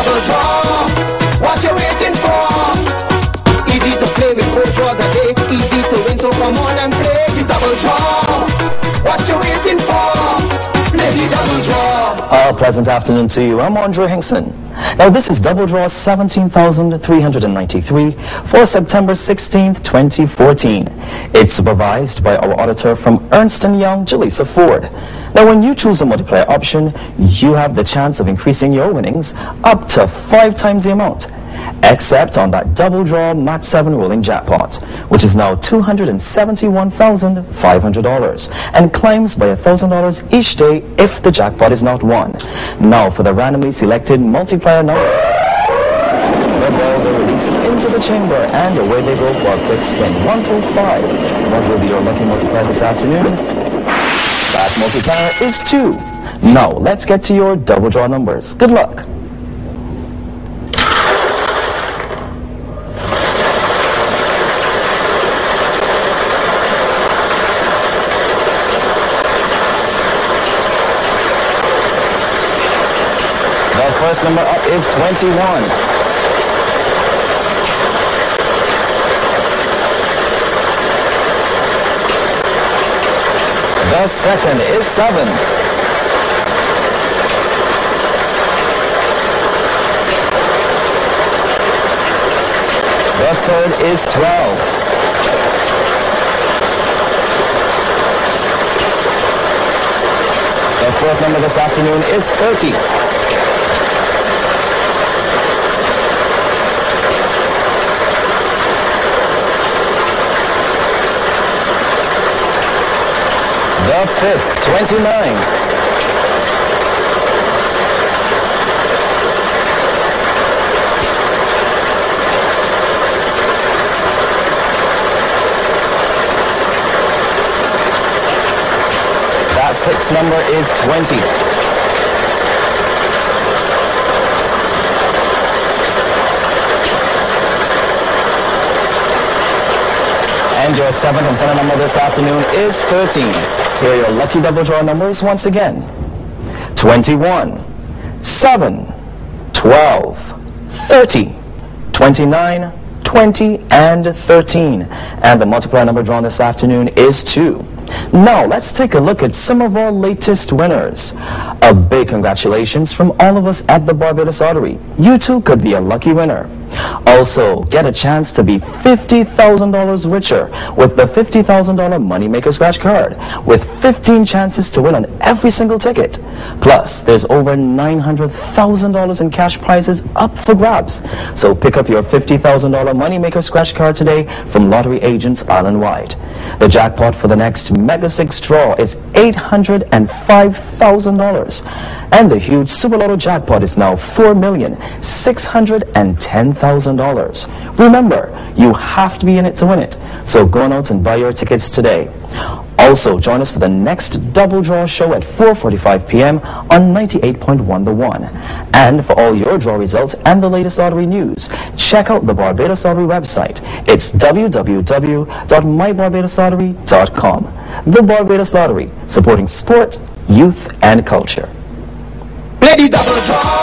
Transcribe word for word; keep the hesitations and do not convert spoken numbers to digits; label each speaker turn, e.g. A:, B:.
A: double draw. What you waiting for? Easy to play with four draws a day. Easy to win, so come on and play the double draw. What you waiting for? Play the double draw.
B: A pleasant afternoon to you. I'm Andre Hinkson. Now this is double draw seventeen thousand three hundred ninety-three for September sixteenth, twenty fourteen. It's supervised by our auditor from Ernst and Young, Jaleesa Ford. Now when you choose a multiplier option, you have the chance of increasing your winnings up to five times the amount, except on that double draw match seven rolling jackpot, which is now two hundred seventy-one thousand five hundred dollars and climbs by one thousand dollars each day if the jackpot is not won. Now for the randomly selected multiplier number. The balls are released into the chamber and away they go for a quick spin. One through five. What will be your lucky multiplier this afternoon? That multiplier is two. Now let's get to your double draw numbers. Good luck. The first number up is twenty-one. The second is seven. The third is twelve. The fourth number this afternoon is thirty. The fifth, twenty-nine. That sixth number is twenty. And your seventh and final number this afternoon is thirteen. Here are your lucky double draw numbers once again. twenty-one, seven, twelve, thirty, twenty-nine, twenty, and thirteen. And the multiplier number drawn this afternoon is two. Now let's take a look at some of our latest winners. A big congratulations from all of us at the Barbados Lottery. You too could be a lucky winner. Also, get a chance to be fifty thousand dollars richer with the fifty thousand dollar Moneymaker Scratch card with fifteen chances to win on every single ticket. Plus, there's over nine hundred thousand dollars in cash prizes up for grabs. So pick up your fifty thousand dollar Moneymaker Scratch card today from lottery agents island-wide. The jackpot for the next Mega six draw is eight hundred five thousand dollars. And the huge Super Lotto jackpot is now four million six hundred ten thousand dollars. Remember, you have to be in it to win it. So go on out and buy your tickets today. Also, join us for the next double draw show at four forty-five p m on ninety-eight point one The One. And for all your draw results and the latest lottery news, check out the Barbados Lottery website. It's w w w dot my barbados lottery dot com. The Barbados Lottery, supporting sport, youth, and culture.
A: Play the double draw.